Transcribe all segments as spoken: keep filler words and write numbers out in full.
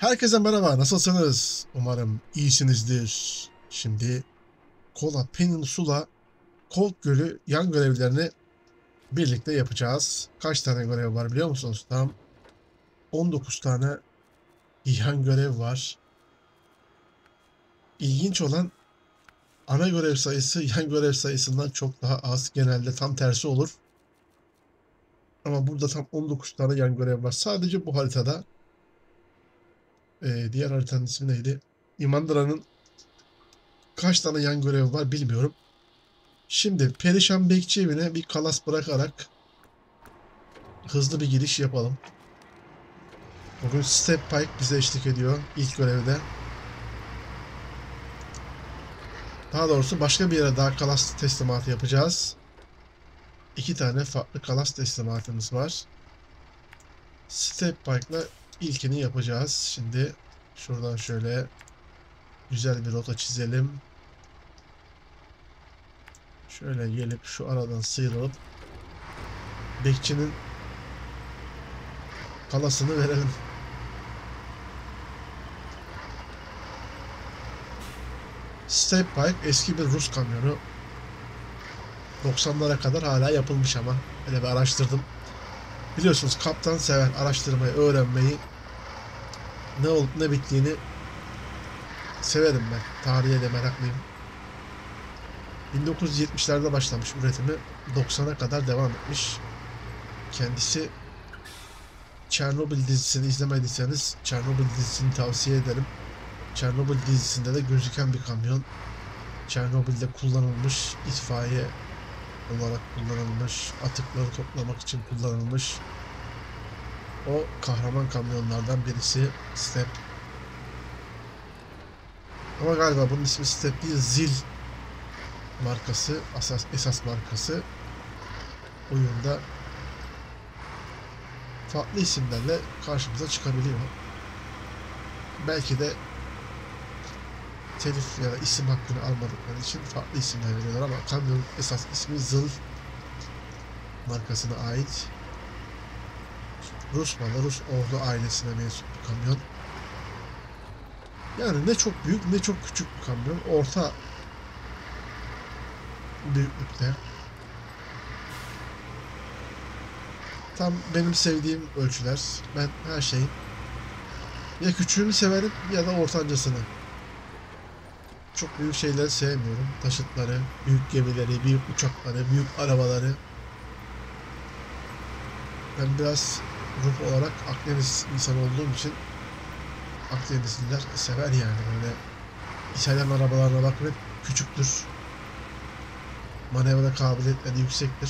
Herkese merhaba, nasılsınız? Umarım iyisinizdir. Şimdi Kola Peninsula Cold Gölü yan görevlerini birlikte yapacağız. Kaç tane görev var biliyor musunuz? Tam on dokuz tane yan görev var. İlginç olan ana görev sayısı yan görev sayısından çok daha az. Genelde tam tersi olur. Ama burada tam on dokuz tane yan görev var. Sadece bu haritada. Ee, diğer haritanın ismi neydi? İmandra'nın kaç tane yan görevi var bilmiyorum. Şimdi Perişan Bekçi evine bir kalas bırakarak hızlı bir giriş yapalım. Bugün Step Pike bize eşlik ediyor ilk görevde. Daha doğrusu başka bir yere daha kalas teslimatı yapacağız. İki tane farklı kalas teslimatımız var. Step Pike'la ilkini yapacağız. Şimdi şuradan şöyle güzel bir rota çizelim. Şöyle gelip şu aradan sıyrılıp bekçinin kalasını verelim. Step Pike eski bir Rus kamyonu. doksanlara kadar hala yapılmış ama. Öyle bir araştırdım. Biliyorsunuz kaptan sever araştırmayı, öğrenmeyi. Ne olup ne bittiğini severim ben. Tarihe de meraklıyım. bin dokuz yüz yetmişlerde başlamış üretimi. doksana kadar devam etmiş. Kendisi Çernobil dizisini izlemediyseniz Çernobil dizisini tavsiye ederim. Çernobil dizisinde de gözüken bir kamyon. Çernobil'de kullanılmış, itfaiye olarak kullanılmış, atıkları toplamak için kullanılmış. O kahraman kamyonlardan birisi Step. Ama galiba bunun ismi Step değil, Zil markası, asas, esas markası. Oyunda farklı isimlerle karşımıza çıkabiliyor. Belki de telif ya da isim hakkını almadıkları için farklı isimler veriyorlar ama kamyonun esas ismi Zil markasına ait. Rus malı, Rus ordu ailesine mensup bir kamyon. Yani ne çok büyük ne çok küçük bir kamyon. Orta büyüklükte. Tam benim sevdiğim ölçüler. Ben her şeyin ya küçüğünü severim ya da ortancasını. Çok büyük şeyleri sevmiyorum. Taşıtları, büyük gemileri, büyük uçakları, büyük arabaları. Ben biraz ruh olarak Akdeniz insanı olduğum için Akdenizliler sever yani böyle İtalyan arabalarına bakın hep küçüktür. Manevra kabiliyetleri yüksektir.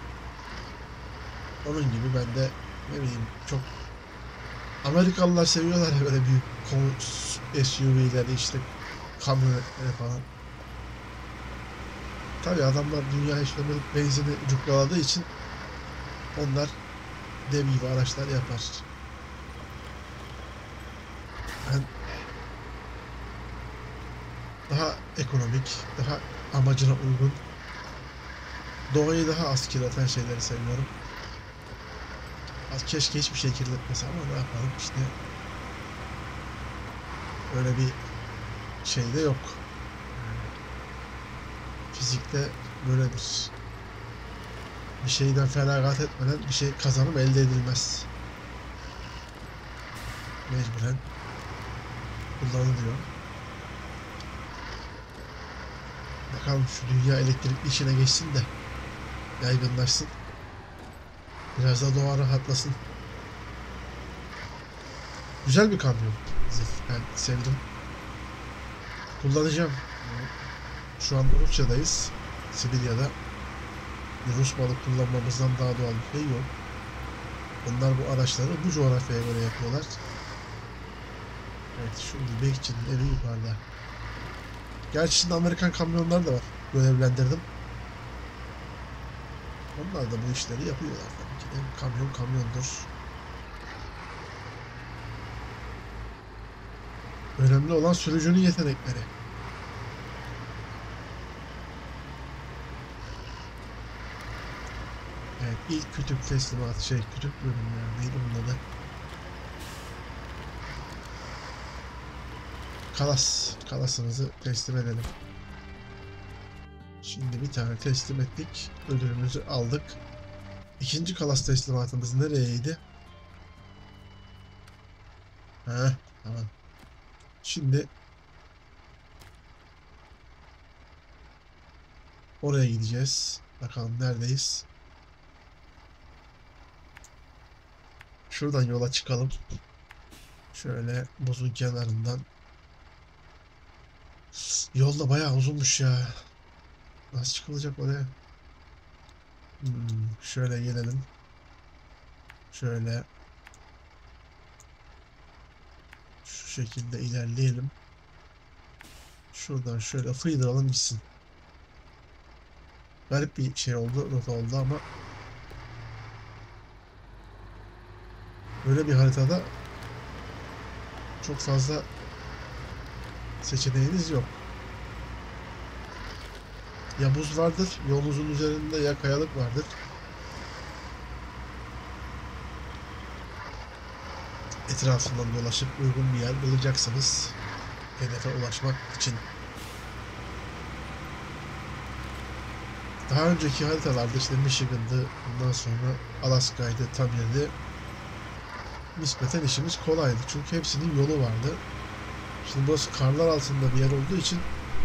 Onun gibi ben de ne bileyim çok Amerikalılar seviyorlar ya böyle büyük S U V'leri işte kamyonetleri falan. Tabii adamlar dünya işlemeli benzini cuklaladığı için onlar dev gibi araçlar yapar. Ben daha ekonomik, daha amacına uygun, doğayı daha az kirleten şeyleri seviyorum. Keşke hiçbir şey kirletmese ama ne yapalım işte. Öyle bir şey de yok. Fizikte böyledir. Bir şeyden feragat etmeden bir şey kazanım elde edilmez. Mecburen kullanılıyor. Bakalım şu dünya elektrikli işine geçsin de yaygınlaşsın. Biraz da doğa rahatlasın. Güzel bir kamyon. Ben sevdim. Kullanacağım. Şu anda Rusya'dayız. Sibirya'da. Bir Rus malı kullanmamızdan daha doğal bir şey yok. Onlar bu araçları bu coğrafyaya göre yapıyorlar. Evet, şimdi bekçinin evi yukarıda. Gerçi şimdi Amerikan kamyonlar da var. Görevlendirdim. Onlar da bu işleri yapıyorlar tabii ki de. Kamyon kamyondur. Önemli olan sürücünün yetenekleri. Evet, ilk kütük teslimatı şey kütük bölümü ya neydi bunun adı? kalas. Kalasımızı teslim edelim. Şimdi bir tane teslim ettik. Ödülümüzü aldık. İkinci kalas teslimatımız nereyeydi? Ha, tamam. Şimdi oraya gideceğiz. Bakalım neredeyiz? Şuradan yola çıkalım. Şöyle buzun kenarından. Yolda bayağı uzunmuş ya. Nasıl çıkılacak oraya? Hmm, şöyle gelelim. Şöyle. Şu şekilde ilerleyelim. Şuradan şöyle fıydıralım gitsin. Garip bir şey oldu, rota oldu ama böyle bir haritada çok fazla seçeneğiniz yok. Ya buz vardır yolunuzun üzerinde ya kayalık vardır. Etrafından dolaşıp uygun bir yer bulacaksınız hedefe ulaşmak için. Daha önceki haritalarda işte Michigan'dı, ondan sonra Alaska'ydı, Tamir'di. Nispeten işimiz kolaydı çünkü hepsinin yolu vardı. Şimdi burası karlar altında bir yer olduğu için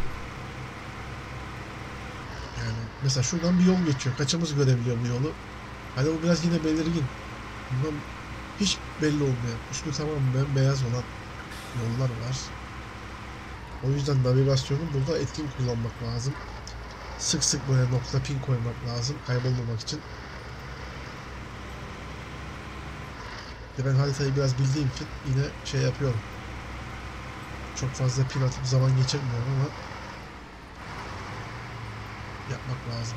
yani mesela şuradan bir yol geçiyor. Kaçımız görebiliyor bu yolu? Hani bu biraz yine belirgin. Bundan hiç belli olmuyor. Üstü tamamen bembeyaz olan yollar var. O yüzden navigasyonu burada etkin kullanmak lazım. Sık sık böyle nokta pin koymak lazım kaybolmamak için. De ben haritayı biraz bildiğim için yine şey yapıyorum. Çok fazla pin atıp zaman geçirmiyorum ama yapmak lazım.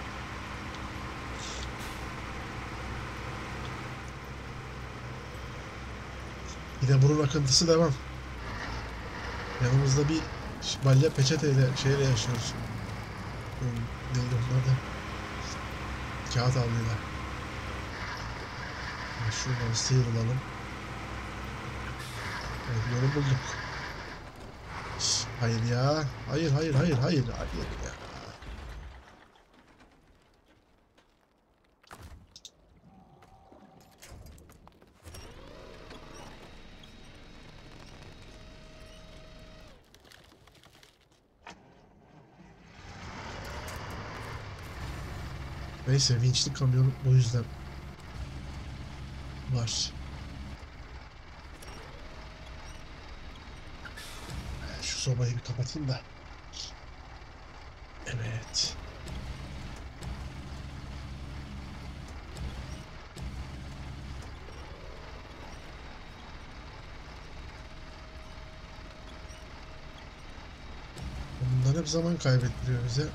Yine burun akıntısı devam. Yanımızda bir balya peçeteyle şeyle yaşıyoruz. Neydi onlar da? Kağıt havluyla. Şuradan sıyrılalım. Evet, yolu bulduk. Hayır ya. Hayır hayır hayır hayır. Hayır ya. Neyse vinçli kamyon o yüzden var. Şu sobayı bir kapatayım da. Evet. Bunlar hep zaman kaybettiriyor bize.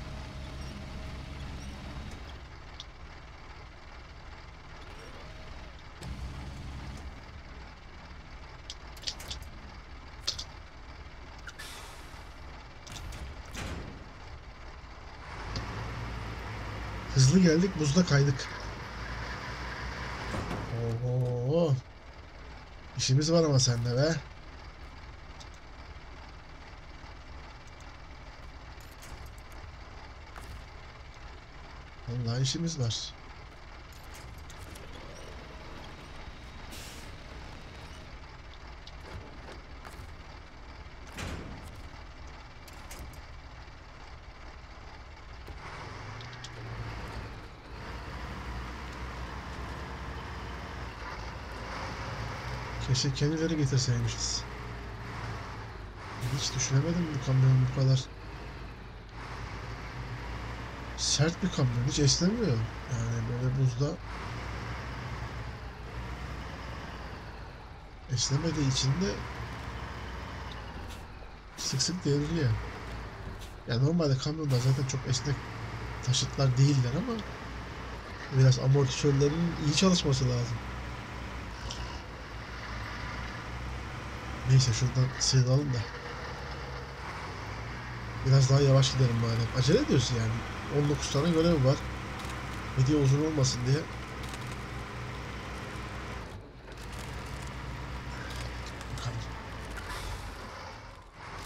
Hızlı geldik, buzda kaydık. Oho. İşimiz var ama sende be. Vallahi işimiz var. Keşke kendileri getirseymişiz. Hiç düşünemedim bu kamyon bu kadar sert bir kamyon. Hiç esnemiyor. Yani böyle buzda esnemediği için de sık sık devriliyor. Yani normalde kamyonlar zaten çok esnek taşıtlar değiller ama biraz amortisörlerin iyi çalışması lazım. Neyse şuradan sıyrılalım da. Biraz daha yavaş gidelim madem. Acele ediyorsun yani. on dokuz tane görev var. Video uzun olmasın diye. Bakalım.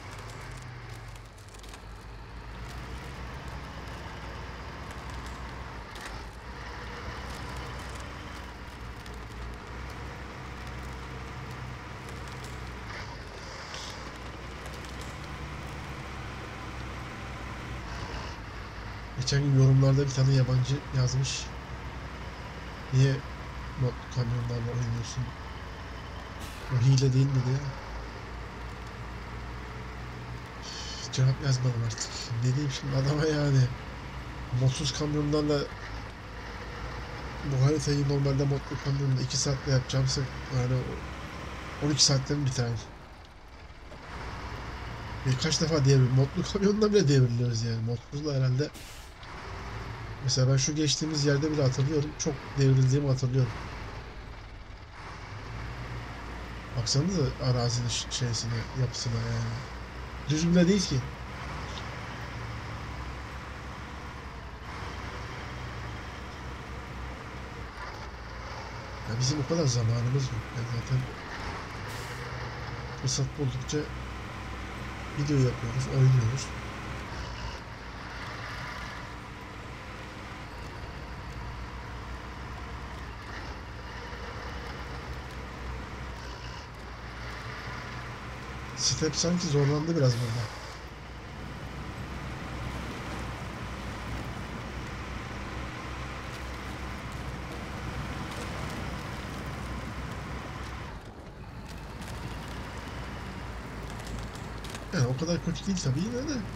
Geçen gün yorumlarda bir tane yabancı yazmış. Niye mod kamyonlarla oynuyorsun? O hile değil mi diye. Cevap yazmadım artık. Ne diyeyim şimdi adama yani. Modsuz kamyonlarla bu haritayı normalde modlu kamyonla iki saatte yapacağımsa yani on iki saatte mi biter? Birkaç defa devir. Modlu kamyonla bile devriliyoruz yani. Modsuzla herhalde. Mesela ben şu geçtiğimiz yerde bile hatırlıyorum. Çok devrildiğimi hatırlıyorum. Baksanıza arazinin şeysine, yapısına yani. Düz bile değil ki. Ya bizim o kadar zamanımız yok. Yani zaten fırsat buldukça video yapıyoruz, oynuyoruz. Step sanki zorlandı biraz burada. Yani o kadar kötü değil tabii yine de.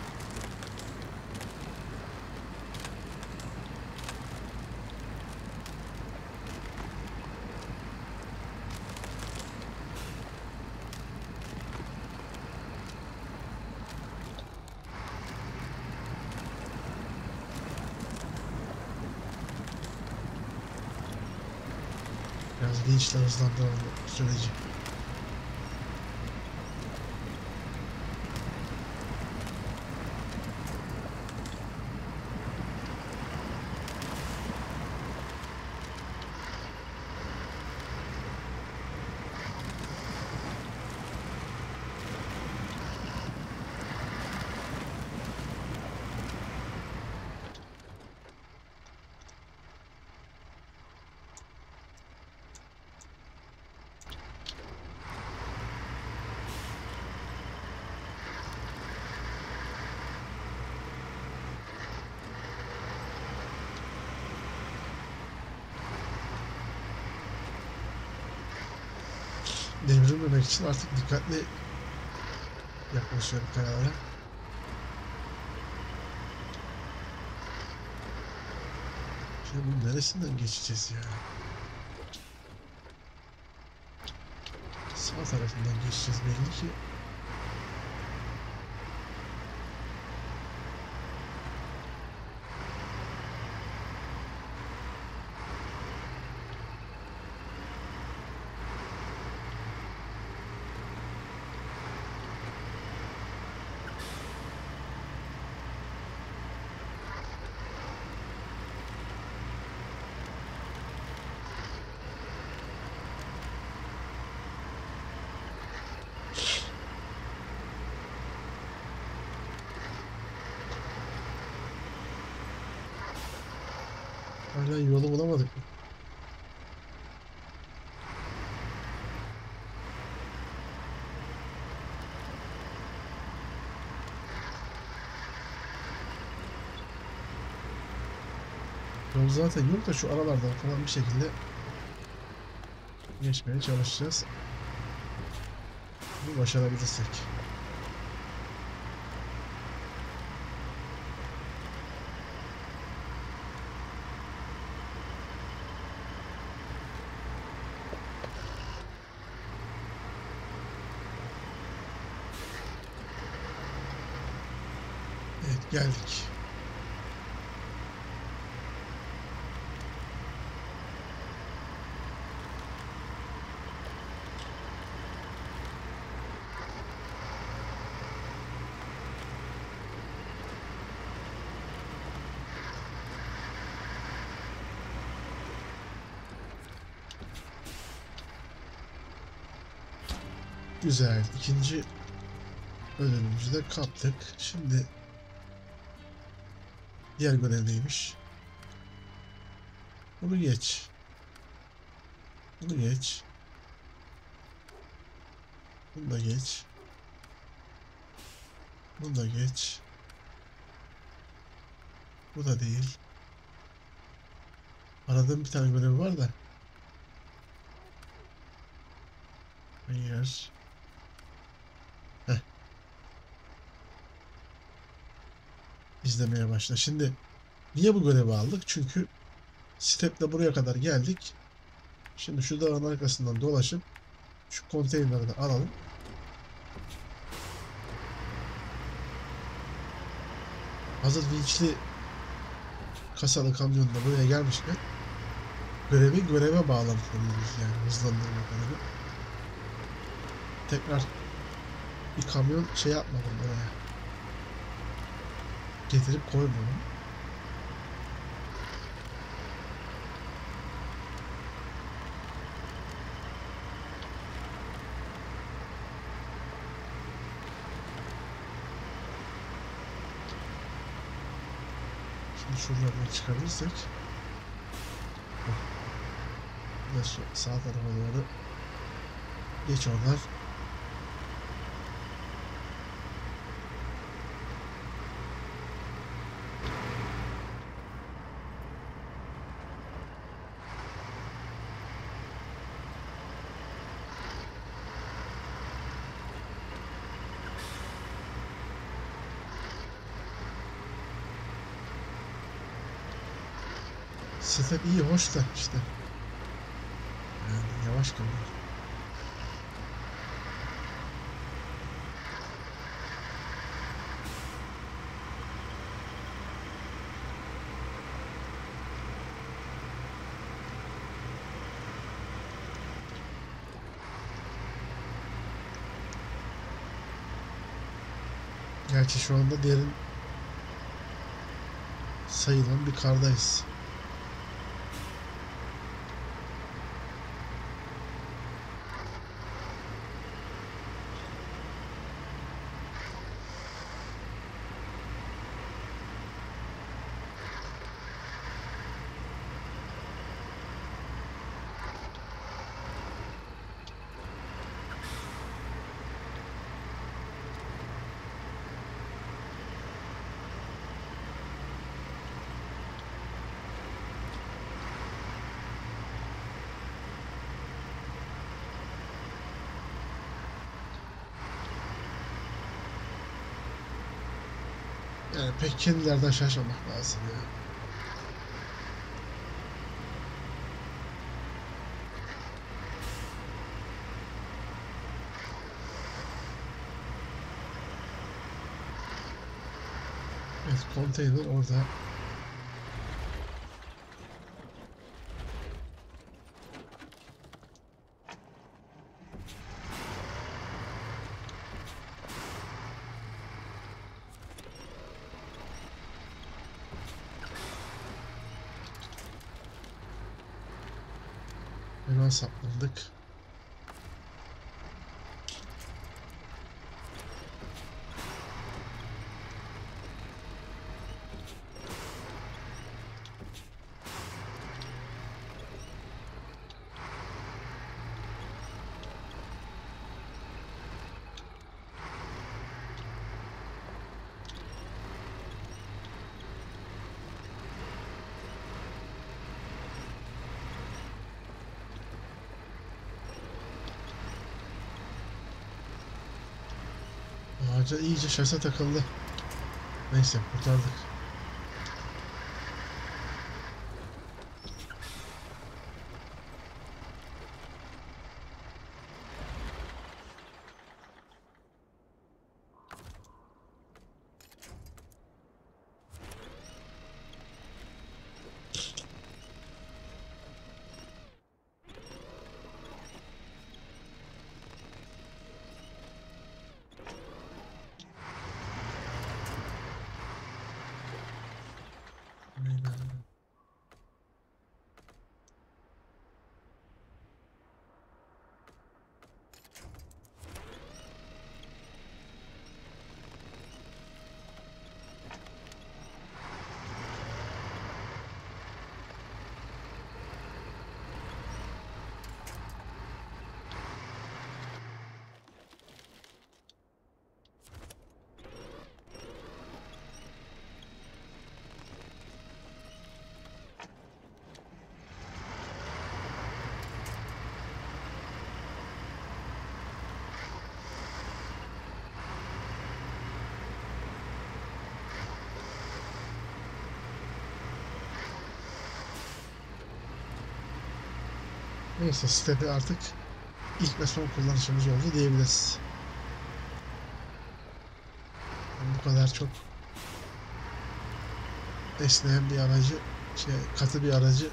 Biraz vinçle hızlandıralım bu süreci. Devrilmemek için artık dikkatli yaklaşıyorum kayalara. Şimdi bunun neresinden geçeceğiz ya? Sağ tarafından geçeceğiz belli ki. Hala yolu bulamadık mı? Yol zaten yok da şu aralardan falan bir şekilde geçmeye çalışacağız. Bunu başarabilirsek. Evet geldik. Güzel. İkinci ödülümüzü de kaptık. Şimdi diğer görev neymiş? Bunu geç. Bunu geç. Bunu da geç. Bunu da geç. Bu da değil. Aradığım bir tane görev var da. Hayır. Heh. İzlemeye başla. Şimdi niye bu görevi aldık? Çünkü steple buraya kadar geldik. Şimdi şu dağın arkasından dolaşıp şu konteyneri de alalım. Hazır vinçli kasalı kamyonla buraya gelmişken görevi göreve bağlamalıyız, yani hızlandırma görevi. Tekrar bir kamyon şey yapmadım oraya. Getirip koymadım. Şimdi şuradan çıkabilirsek. Bir de şu sağ tarafa doğru geç oradan. Step iyi, hoş da işte. Yani yavaş kalıyor. Gerçi şu anda derin sayılan bir kardayız. Yani pek kendilerden şaşmamak lazım ya. Evet, konteyner orada. Hemen saplandık. Ağaca iyice şase takıldı. Neyse, kurtardık. Neyse, stepi artık ilk ve son kullanışımız oldu diyebiliriz. Bu kadar çok esneyen bir aracı, şey, katı bir aracı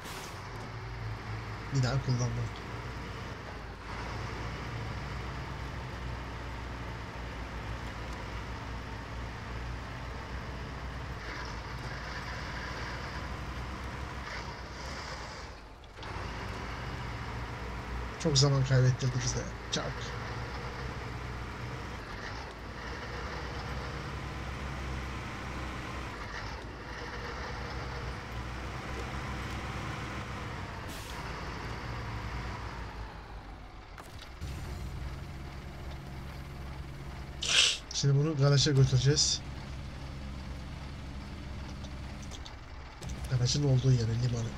bir daha kullanmam. Çok zaman kaybettirdi bize. Çok. Şimdi bunu garaja götüreceğiz. Garajın olduğu yere, limanı.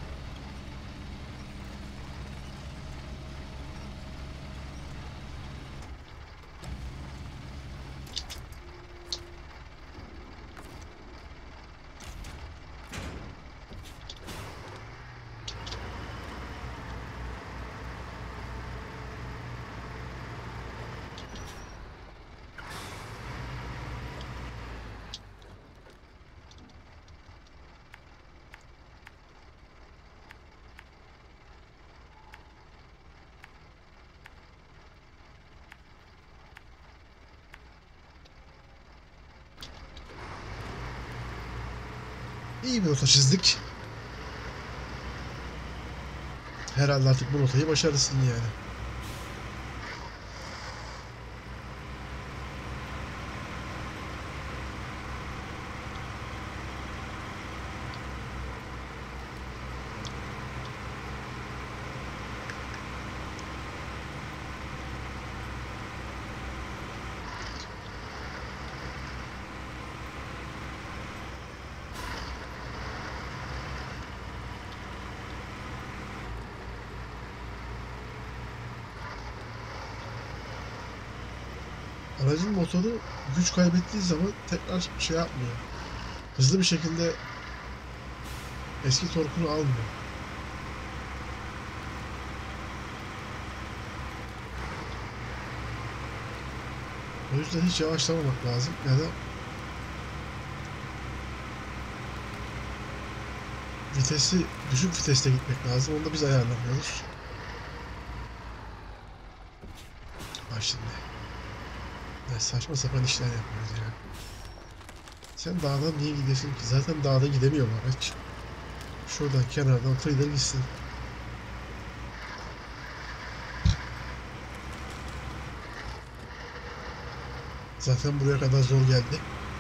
İyi bir rota çizdik. Herhalde artık bu rotayı başarısın yani. Aracın motoru güç kaybettiği zaman tekrar şey yapmıyor. Hızlı bir şekilde eski torkunu almıyor. O yüzden hiç yavaşlamamak lazım ya da vitesi düşük viteste gitmek lazım. Onu da biz ayarlamıyoruz. Bak şimdi. Ya saçma sapan işler yapıyoruz ya. Sen dağdan niye gidiyorsun ki? Zaten dağda gidemiyor bu araç. Şuradan kenardan fıydır gitsin. Zaten buraya kadar zor geldi.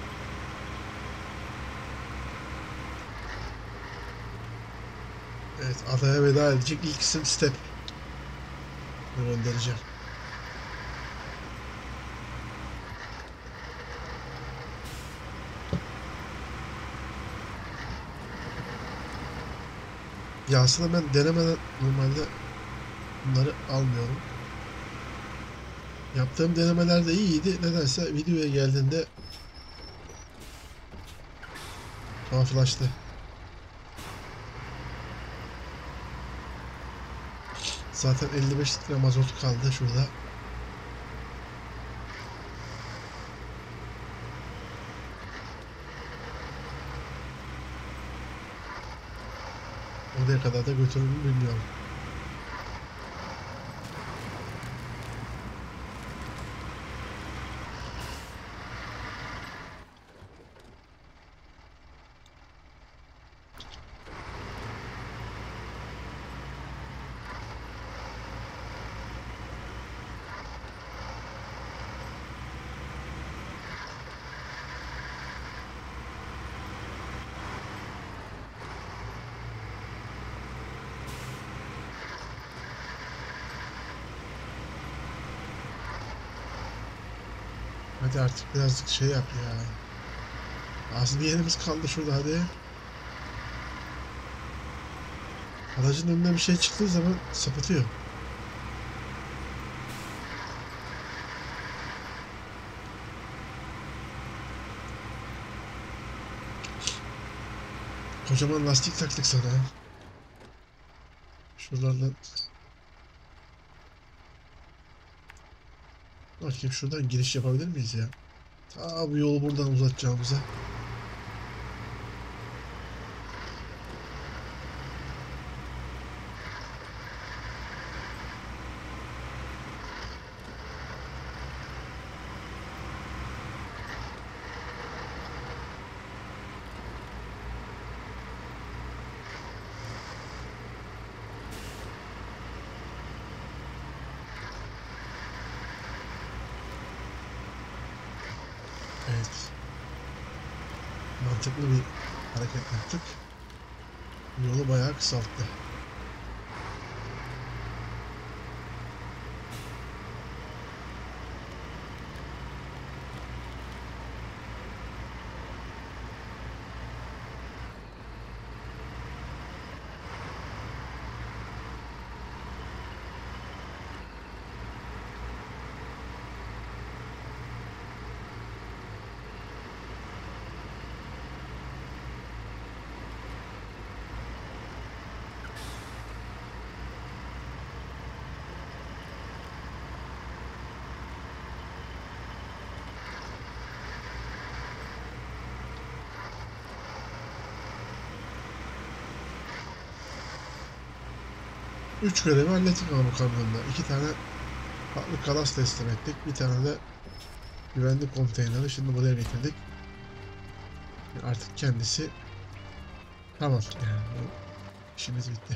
Evet, adaya veda edecek ilk isim Step. Bunu göndereceğim. Ya aslında ben denemeden normalde bunları almıyorum. Yaptığım denemeler de iyiydi. Nedense videoya geldiğinde tuhaflaştı. Zaten elli beş litre mazot kaldı şurada. Oraya kadar da götürür mü bilmiyorum. Hadi artık birazcık şey yap ya. Az bir yerimiz kaldı şurada, hadi. Aracın önüne bir şey çıktığı zaman sapıtıyor. Kocaman lastik taktık sana. Şu Şuralardan bakayım, şuradan giriş yapabilir miyiz ya? Ta bu yolu buradan uzatacağımıza. Evet. Mantıklı bir hareket yaptık. Yolu bayağı kısalttı. Üç görevi hallettik ama bu kamyonda. İki tane farklı kalas teslim ettik. Bir tane de güvenlik konteyneri şimdi buraya getirdik. Artık kendisi tamam. Yani bu işimiz bitti.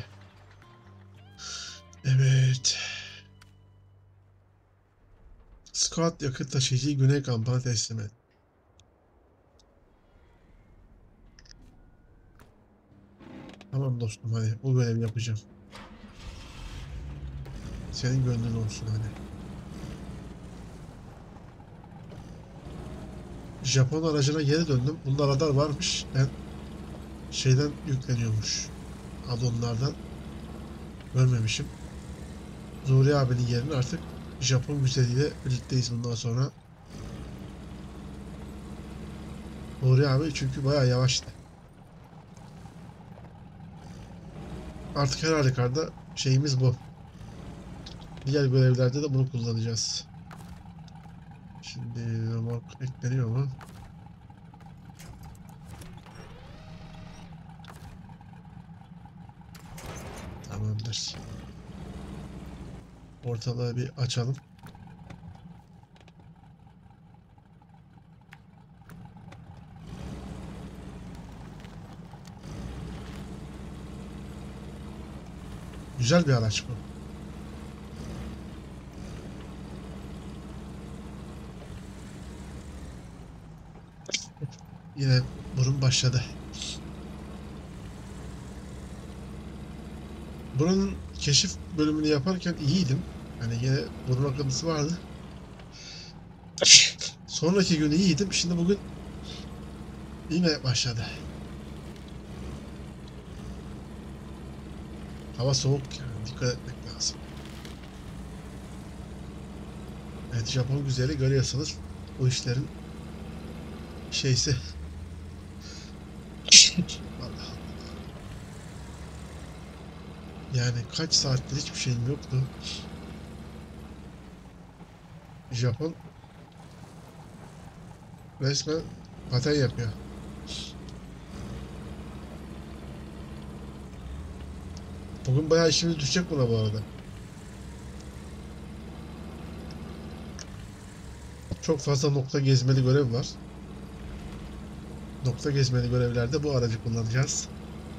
Evet. Scout yakıt taşıyıcıyı Güney kampına teslim et. Tamam dostum, hadi bu görevi yapacağım. Senin gönlün olsun hadi. Japon aracına geri döndüm. Bunda radar varmış. Ben şeyden yükleniyormuş. Addonlardan görmemişim. Nuri abinin yerine artık Japon güzeliyle birlikteyiz bundan sonra. Nuri abi çünkü bayağı yavaştı. Artık her halükarda şeyimiz bu. Diğer görevlerde de bunu kullanacağız. Şimdi remork ekleniyor mu? Tamamdır. Ortalığı bir açalım. Güzel bir araç bu. Yine burun başladı. Buranın keşif bölümünü yaparken iyiydim. Hani yine burun akıntısı vardı. Sonraki gün iyiydim. Şimdi bugün yine başladı. Hava soğuk yani, dikkat etmek lazım. Evet, Japon güzeli görüyorsunuz. Bu işlerin şeysi. Allah. Yani kaç saattir hiçbir şeyim yoktu. Japon resmen paten yapıyor. Bugün bayağı işimiz düşecek buna bu arada. Çok fazla nokta gezmeli görev var. Nokta gezmeli görevlerde bu aracı kullanacağız.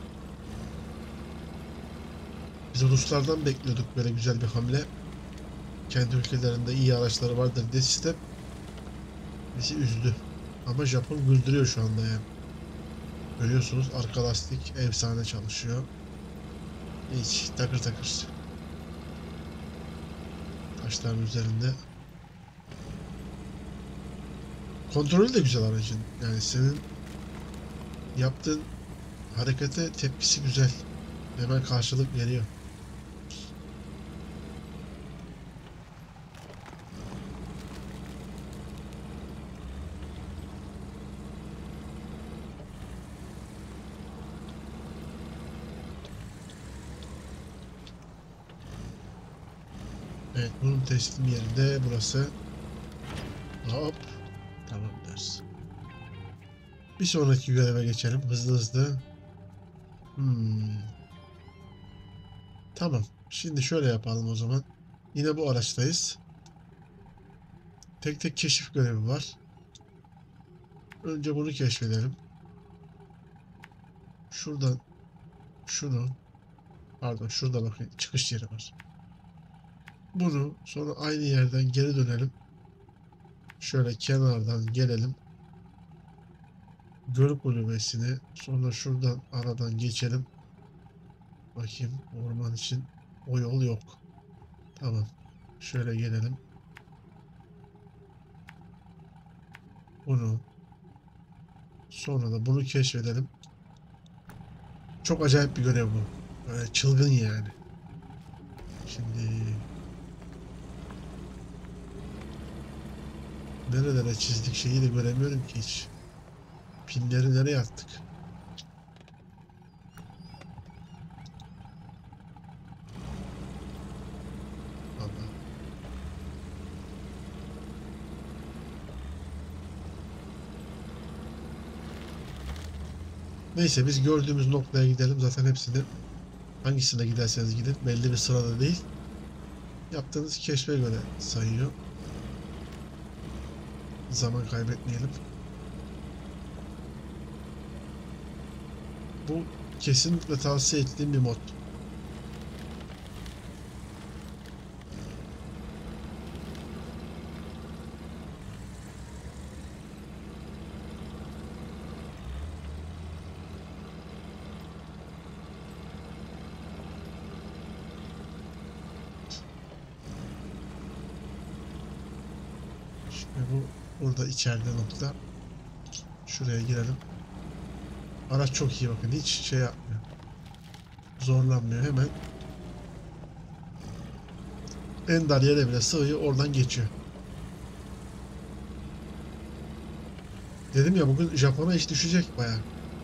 Biz Ruslardan bekliyorduk böyle güzel bir hamle. Kendi ülkelerinde iyi araçları vardır diye sistem bizi üzdü. Ama Japon güldürüyor şu anda yani. Görüyorsunuz arka lastik efsane çalışıyor. Hiç takır takır. Taşların üzerinde. Kontrolü de güzel aracın. Yani senin yaptığın harekete tepkisi güzel. Hemen karşılık veriyor. Evet, bunun teslim yeri de burası. Hop. Tamamdır. Bir sonraki göreve geçelim. Hızlı hızlı. Hmm. Tamam. Şimdi şöyle yapalım o zaman. Yine bu araçtayız. Tek tek keşif görevi var. Önce bunu keşfedelim. Şuradan şunu, pardon şurada bakın çıkış yeri var. Bunu sonra aynı yerden geri dönelim. Şöyle kenardan gelelim. Göl kulübesini sonra şuradan aradan geçelim. Bakayım orman için o yol yok. Tamam. Şöyle gelelim. Bunu sonra da bunu keşfedelim. Çok acayip bir görev bu. Böyle çılgın yani. Şimdi nerelere çizdik şeyi de göremiyorum ki hiç. Pinleri nereye attık? Allah. Neyse biz gördüğümüz noktaya gidelim. Zaten hepsini hangisine giderseniz gidin belli bir sırada değil. Yaptığınız keşfe göre sayıyor. Zaman kaybetmeyelim. Bu kesinlikle tavsiye ettiğim bir mod. Şimdi bu burada içeride nokta. Şuraya girelim. Araç çok iyi bakın. Hiç şey yapmıyor. Zorlanmıyor. Hemen en dar yere bile sığıyor. Oradan geçiyor. Dedim ya bugün Japon'a iş düşecek bayağı.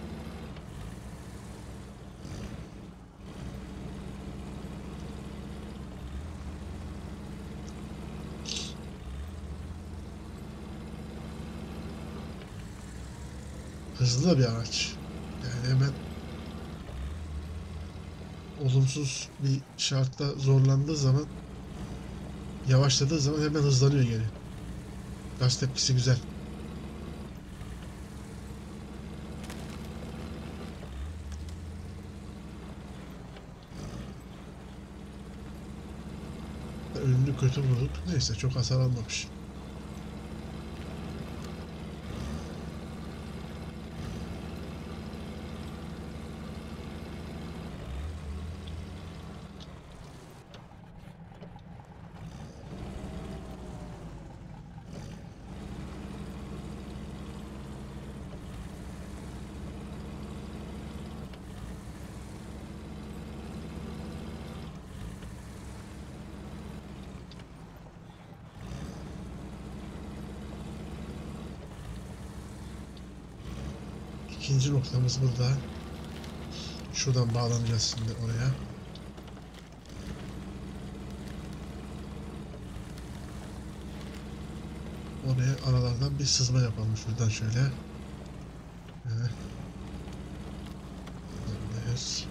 Hızlı da bir araç. Yani hemen olumsuz bir şartta zorlandığı zaman yavaşladığı zaman hemen hızlanıyor geri. Gaz tepkisi güzel. Önünü kötü vurduk. Neyse çok hasar almamış. İkinci noktamız burada. Şuradan bağlanacağız şimdi oraya. Oraya aralardan bir sızma yapalım şuradan şöyle. Heh. Tamamdır.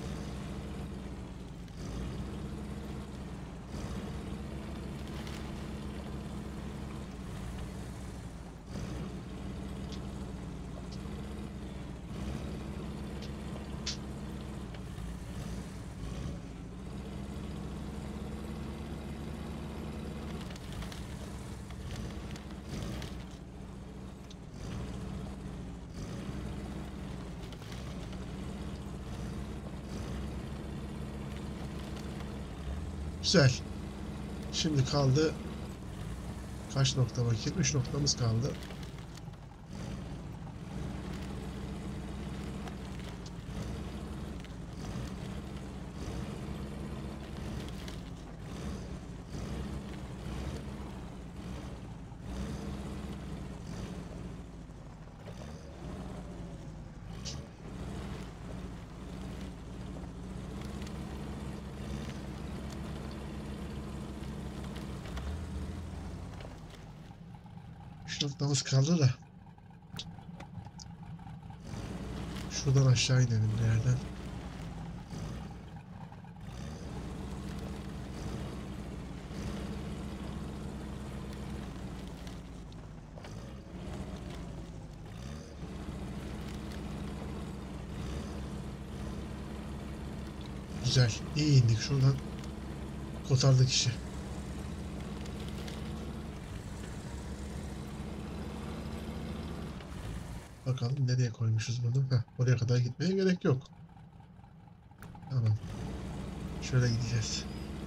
Güzel. Şimdi kaldı kaç nokta bakayım? üç noktamız kaldı. üç noktamız kaldı da. Şuradan aşağı inelim bir yerden. Güzel. İyi indik şuradan. Kotardık işi. Bakalım nereye koymuşuz bunu. Heh, oraya kadar gitmeye gerek yok. Tamam. Şöyle gideceğiz.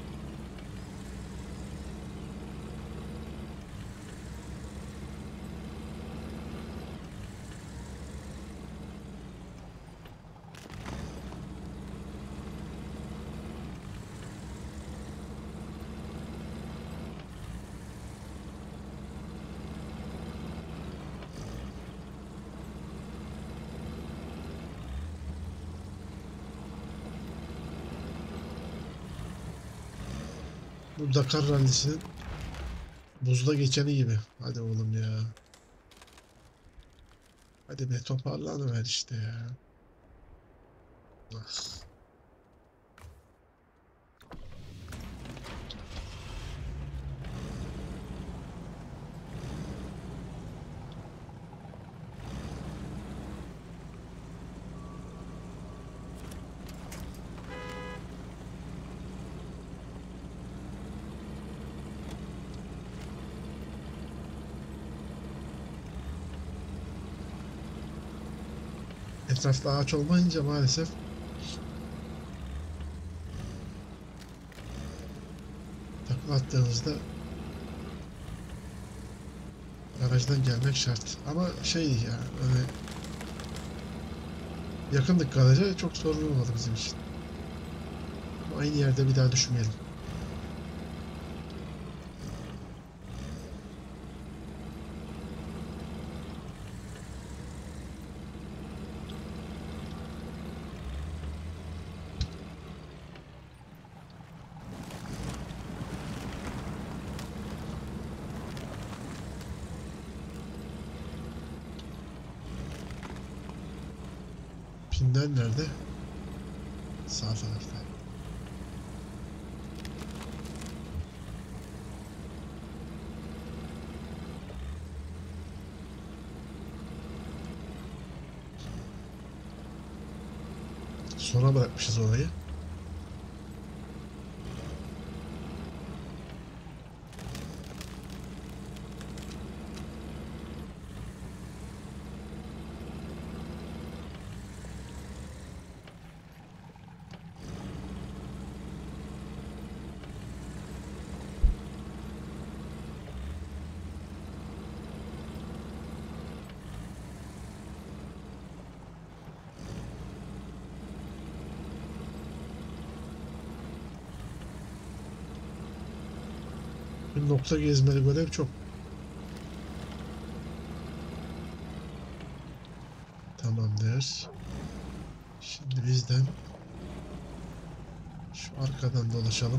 Bu Dakar rallisinin buzda geçeni gibi. Hadi oğlum ya. Hadi be toparlanıver işte ya. Ah. Etrafta ağaç olmayınca maalesef takla attığınızda garajdan gelmek şart. Ama şey ya öyle yakındık garaja, çok sorun olmadı bizim için. Ama aynı yerde bir daha düşmeyelim. Pinler nerede? Sağ tarafta. Sona bırakmışız orayı. Bir nokta gezmeli görev çok. Tamamdır. Şimdi bizden şu arkadan dolaşalım.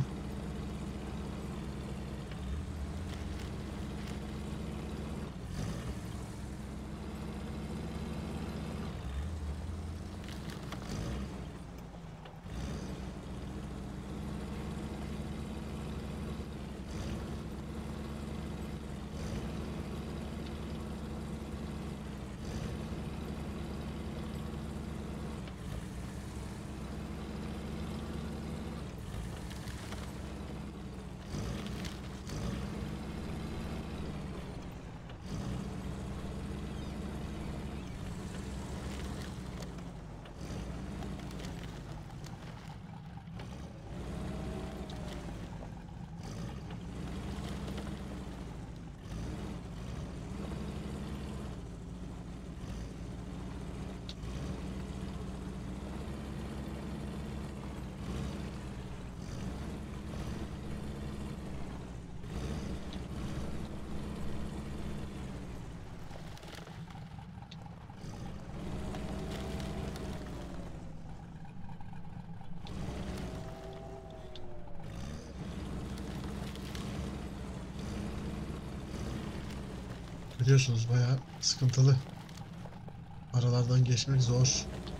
Biliyorsunuz bayağı sıkıntılı. Aralardan geçmek zor.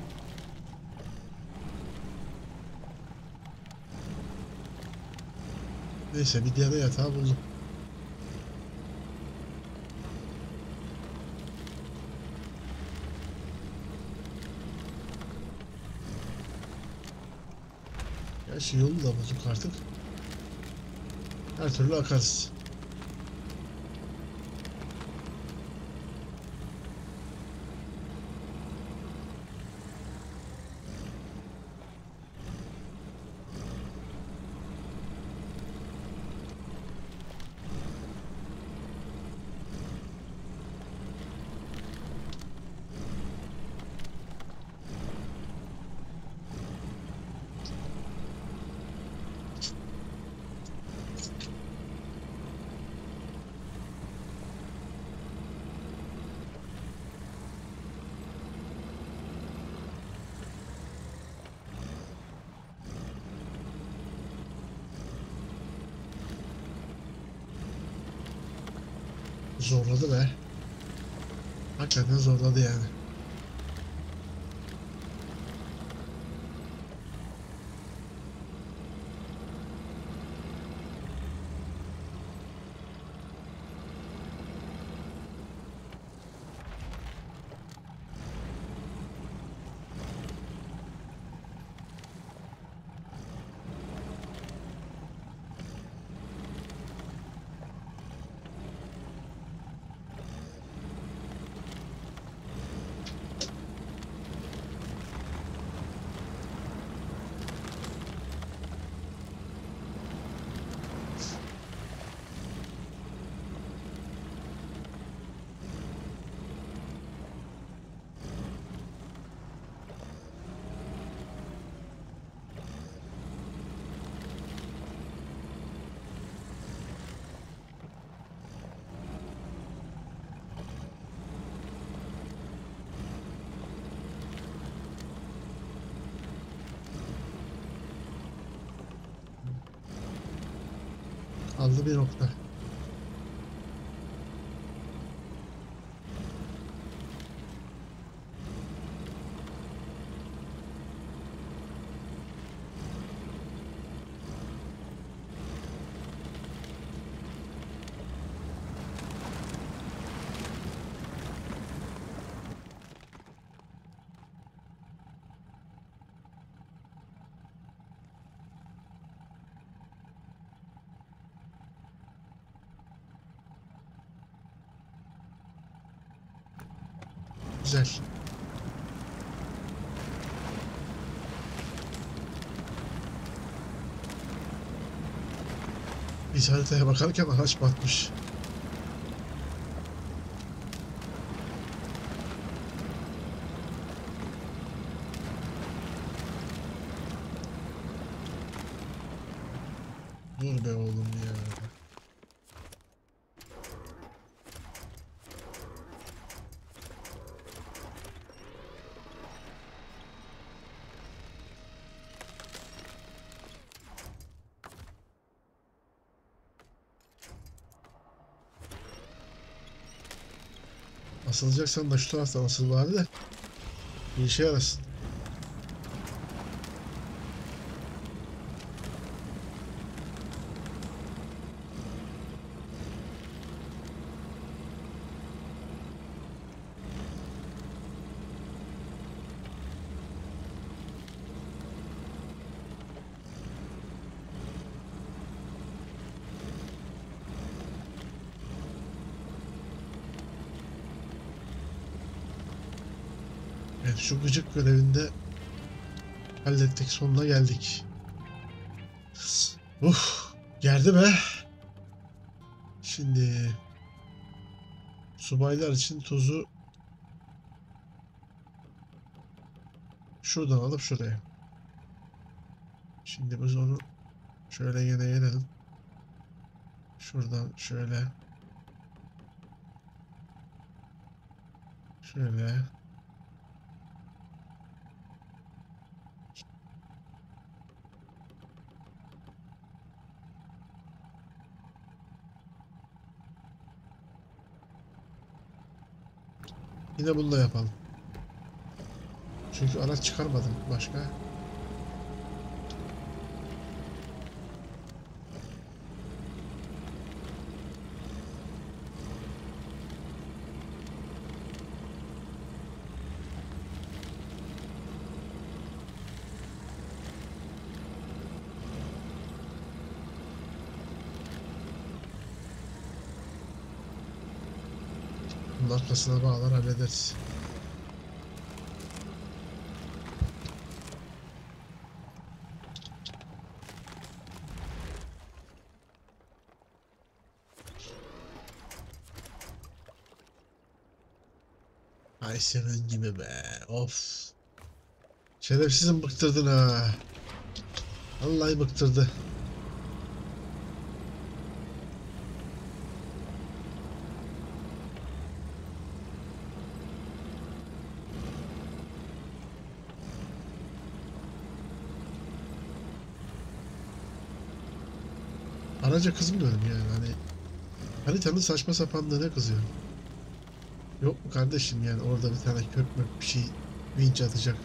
Neyse bir diğer yatağı buldum. Gerçi yolu da bulduk artık. Her türlü akarız. Zorladı be. Hakikaten zorladı yani. Aldı bir nokta. Güzel. Biz haritaya bakarken ağaç batmış. Dur be oğlum ya. Asılacaksan da şu taraftan asıl bari de bir işe yarasın. Evet, şu gıcık görevinde hallettik, sonuna geldik. Uf, geldi be. Şimdi subaylar için tuzu şuradan alıp şuraya. Şimdi biz onu şöyle yine gelelim. Şuradan şöyle. Şöyle. Yine bunu da yapalım. Çünkü araç çıkarmadım başka. Bunun arkasına bağlar hallederiz. Ay senin gibi be. Of. Şerefsizim bıktırdın ha. Vallahi bıktırdı. Araca kızmıyorum yani hani haritanın saçma sapanlığına kızıyorum. Yok mu kardeşim yani orada bir tane kök mök bir şey vinç atacak.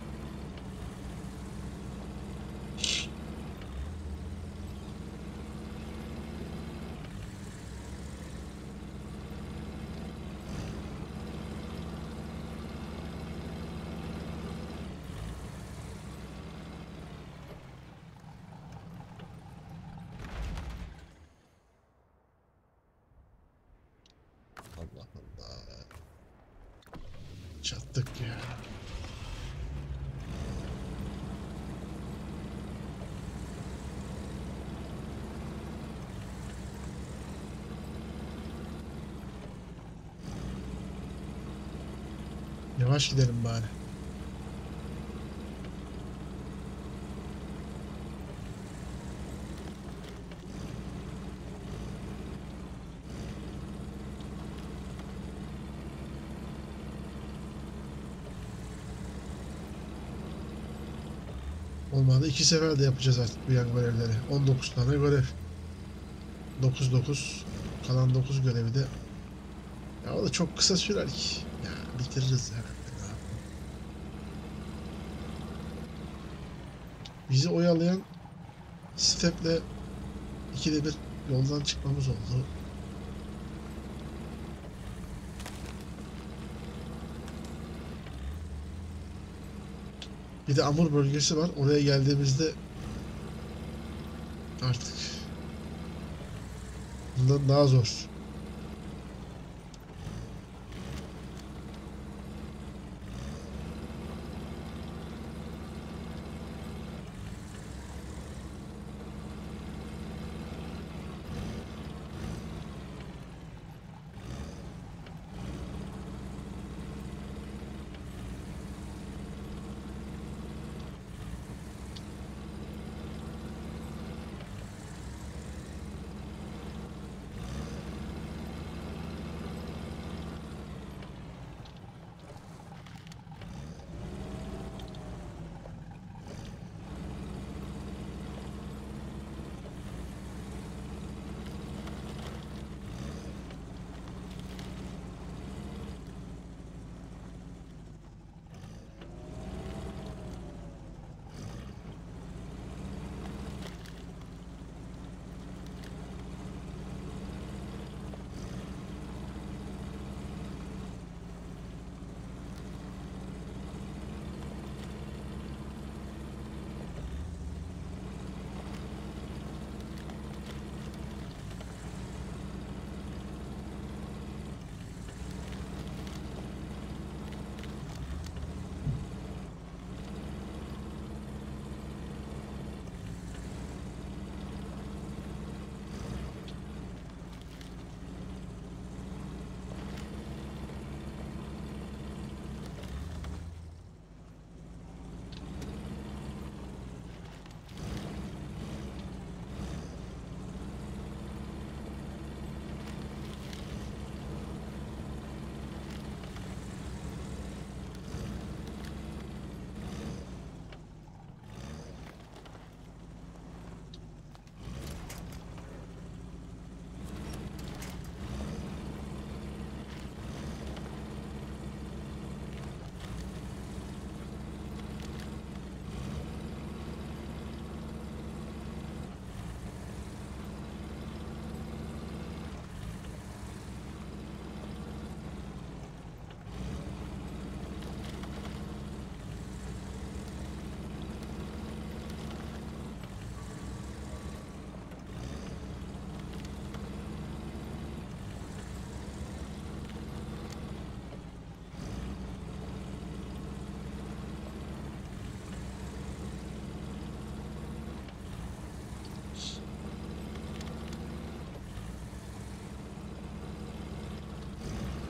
Allah Allah. Çattık ya. Yavaş gidelim bari. Olmadı. İki sefer de yapacağız artık bu yan görevleri. on dokuz tane görev. dokuz dokuz. Kalan dokuz görevi de. Ya o da çok kısa sürer ki. Ya bitiririz herhalde. Ne yapalım? Bizi oyalayan steple ikide bir yoldan çıkmamız oldu. Bir de Amur bölgesi var. Oraya geldiğimizde artık bundan daha zor.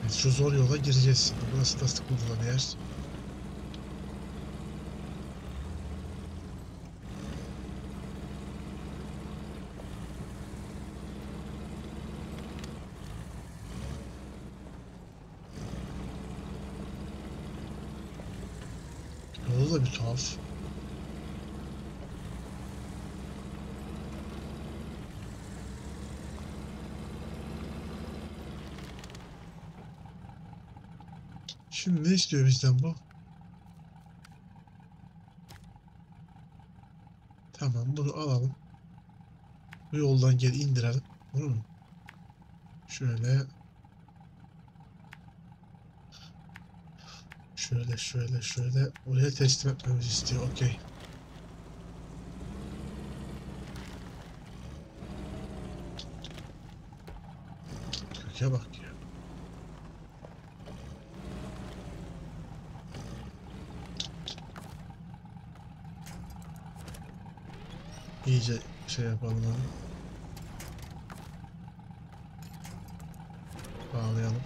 Evet, şu zor yola gireceğiz. Burası da sıkıntılı bir yer. Yolu da bir tuhaf. Şimdi ne istiyor bizden bu? Tamam, bunu alalım. Bu yoldan geri indirelim. Hmm. Şöyle, şöyle, şöyle, şöyle. Oraya teslim etmemizi istiyor. Okey. Köke bak ya. İyice şey yapalım onu. Bağlayalım.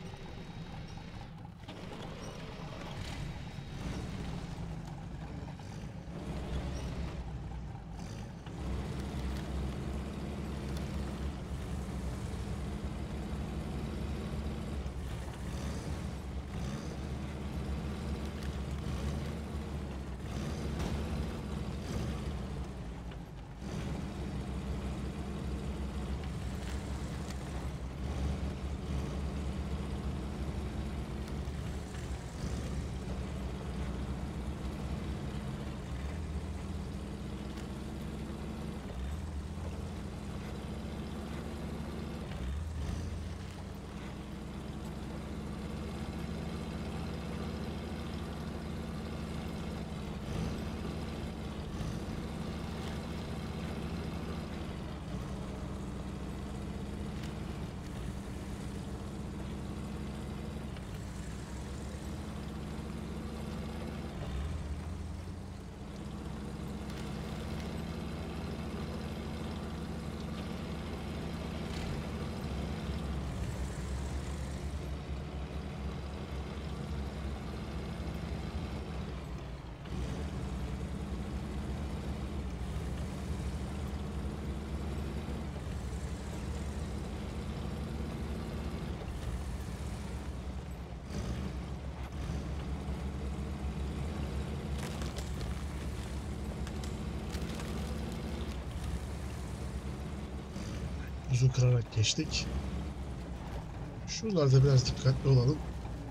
Buzu kırarak geçtik. Şuralarda biraz dikkatli olalım.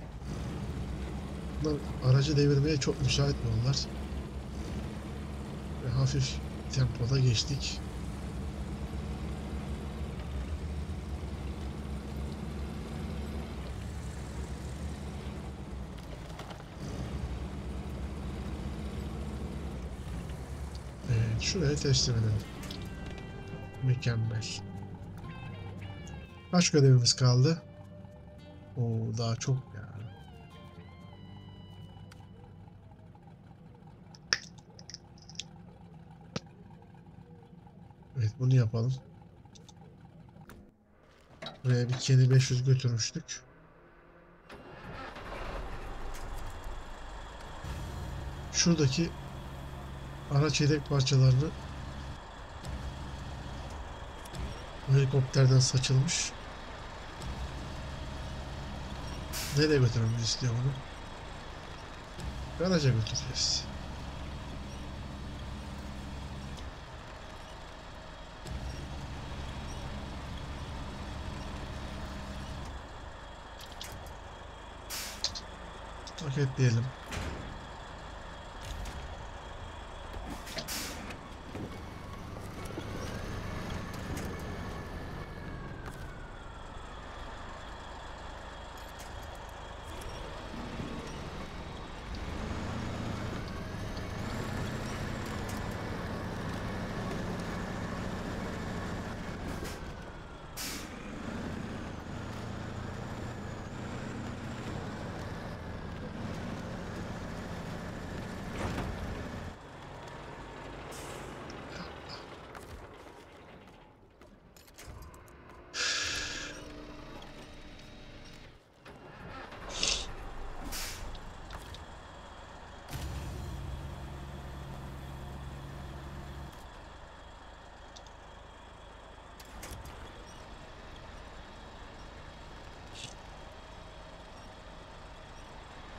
Bunlar aracı devirmeye çok müsait yollar. Ve hafif tempoda geçtik. Evet, şuraya teslim edelim. Mükemmel. Kaç görevimiz kaldı? Oo, daha çok ya. Evet, bunu yapalım. Buraya bir Kenny beş yüz götürmüştük. Şuradaki araç yedek parçalarını helikopterden saçılmış. Nereye götürmemizi istiyor bunu? Garaja götüreceğiz. Paketleyelim.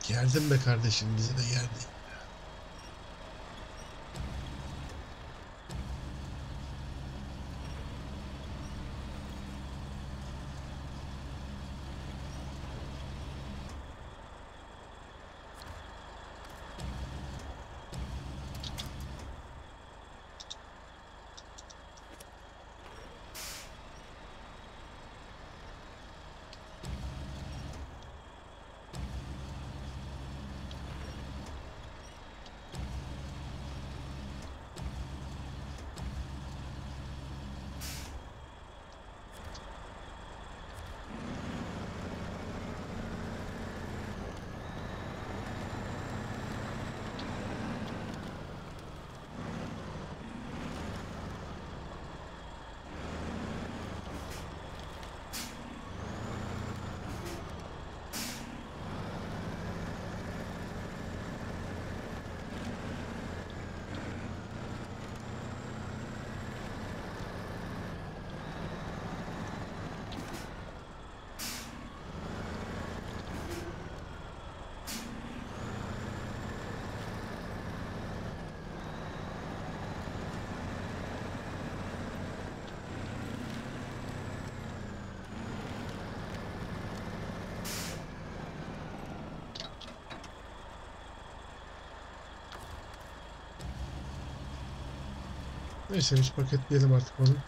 Geldin be kardeşim, bize de geldi. Neyse biz paketleyelim artık onu.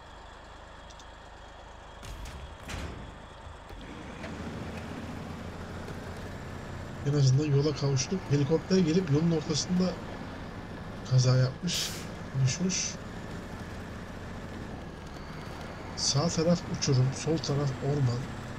En azından yola kavuştuk. Helikopter gelip yolun ortasında kaza yapmış. Düşmüş. Sağ taraf uçurum, sol taraf orman.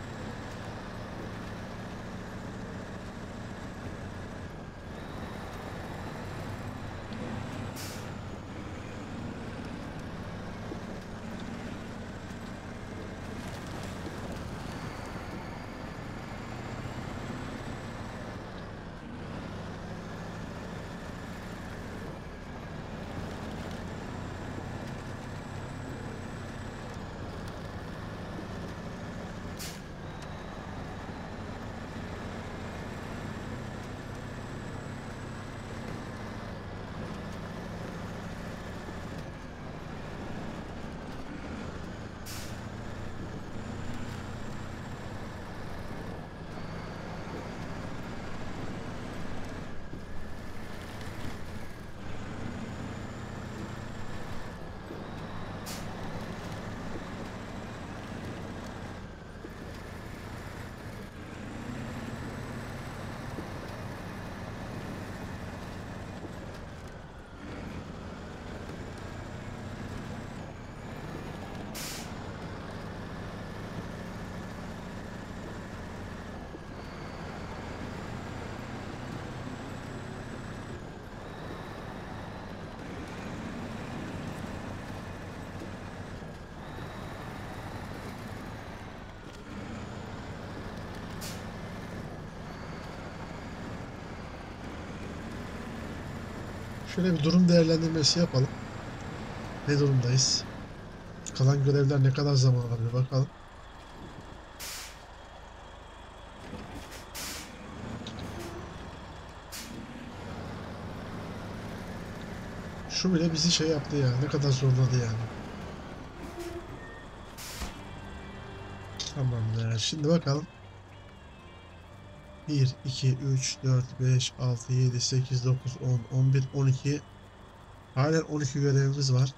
Şöyle bir durum değerlendirmesi yapalım. Ne durumdayız? Kalan görevler ne kadar zaman alıyor bakalım. Şu bile bizi şey yaptı ya. Ne kadar zorladı yani. Tamamdır. Şimdi bakalım. bir, iki, üç, dört, beş, altı, yedi, sekiz, dokuz, on, on bir, on iki. Halen on iki görevimiz var.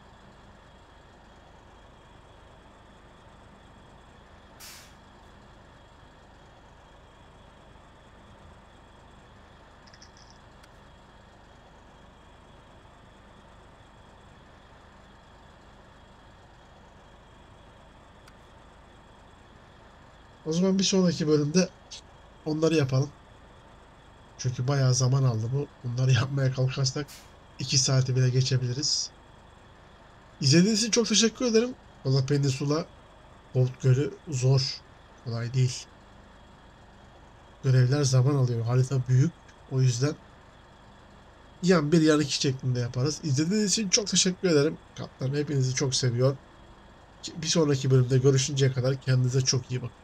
O zaman bir sonraki bölümde onları yapalım. Çünkü bayağı zaman aldı bu. Bunları yapmaya kalkarsak iki saati bile geçebiliriz. İzlediğiniz için çok teşekkür ederim. Valla Peninsula Gold Gölü zor. Kolay değil. Görevler zaman alıyor. Harita büyük. O yüzden yan bir yan iki şeklinde yaparız. İzlediğiniz için çok teşekkür ederim. Kaptan hepinizi çok seviyor. Bir sonraki bölümde görüşünceye kadar kendinize çok iyi bakın.